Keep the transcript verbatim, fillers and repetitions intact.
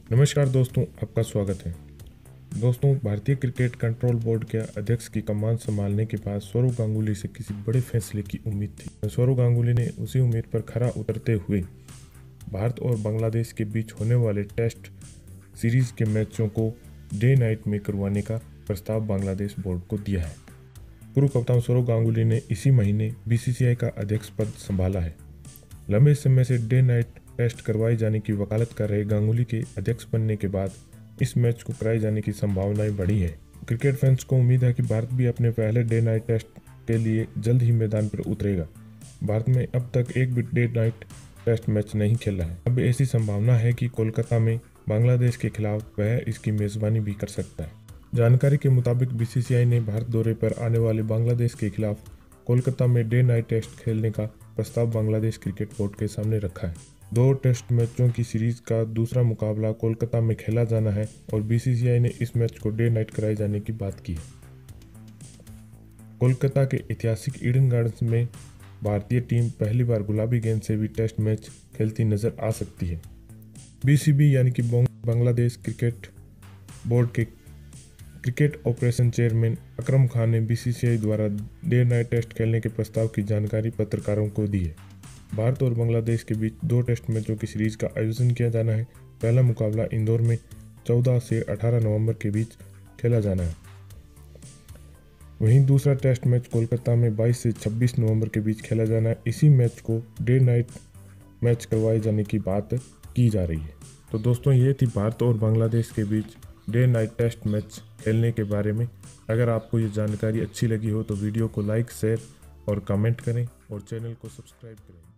नमस्कार दोस्तों, आपका स्वागत है। दोस्तों, भारतीय क्रिकेट कंट्रोल बोर्ड के अध्यक्ष की कमान संभालने के बाद सौरव गांगुली से किसी बड़े फैसले की उम्मीद थी। सौरव गांगुली ने उसी उम्मीद पर खरा उतरते हुए भारत और बांग्लादेश के बीच होने वाले टेस्ट सीरीज के मैचों को डे नाइट में करवाने का प्रस्ताव बांग्लादेश बोर्ड को दिया है। पूर्व कप्तान सौरव गांगुली ने इसी महीने बीसीसीआई का अध्यक्ष पद संभाला है। लंबे समय से डे नाइट टेस्ट करवाए जाने की वकालत कर रहे गांगुली के अध्यक्ष बनने के बाद इस मैच को कराए जाने की संभावनाएं बढ़ी है। क्रिकेट फैंस को उम्मीद है कि भारत भी अपने पहले डे नाइट टेस्ट के लिए जल्द ही मैदान पर उतरेगा। भारत में अब तक एक भी डे नाइट टेस्ट मैच नहीं खेला है। अब ऐसी संभावना है कि कोलकाता में बांग्लादेश के खिलाफ वह इसकी मेजबानी भी कर सकता है। जानकारी के मुताबिक बीसीसीआई ने भारत दौरे पर आने वाले बांग्लादेश के खिलाफ कोलकाता में डे नाइट टेस्ट खेलने का प्रस्ताव बांग्लादेश क्रिकेट बोर्ड के सामने रखा है। दो टेस्ट मैचों की सीरीज का दूसरा मुकाबला कोलकाता में खेला जाना है और बीसीसीआई ने इस मैच को डे नाइट कराए जाने की बात की है। कोलकाता के ऐतिहासिक ईडन गार्डन्स में भारतीय टीम पहली बार गुलाबी गेंद से भी टेस्ट मैच खेलती नजर आ सकती है। बीसीबी यानी कि बांग्लादेश क्रिकेट बोर्ड के cricket operation chairman Akram Khan ने बीसीसीआई द्वारा डे नाइट टेस्ट खेलने के प्रस्ताव की जानकारी पत्रकारों को दी है। भारत और बांग्लादेश के बीच दो टेस्ट मैचों की सीरीज का आयोजन किया जाना है। पहला मुकाबला इंदौर में चौदह से अठारह नवंबर के बीच खेला जाना है। वहीं दूसरा टेस्ट मैच कोलकाता में बाईस से छब्बीस नवंबर के बीच खेला जाना है। इसी मैच को डे नाइट मैच करवाए जाने की बात की जा रही है। तो दोस्तों, ये थी भारत और बांग्लादेश के बीच डे नाइट टेस्ट मैच खेलने के बारे में। अगर आपको ये जानकारी अच्छी लगी हो तो वीडियो को लाइक, शेयर और कमेंट करें और चैनल को सब्सक्राइब करें।